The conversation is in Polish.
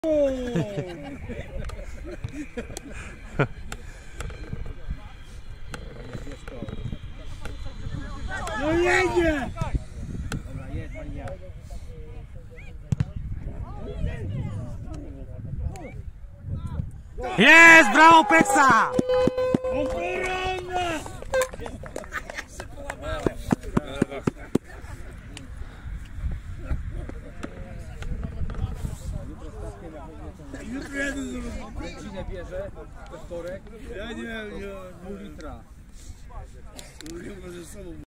No jedzie! Dobra, jedź, pani ja. Jest! Brawo, Peksa! Obrona! Jutro jadę z roboty. Godzinę bierze, we wtorek. Ja nie wiem, Pół litra. nie może z sobą.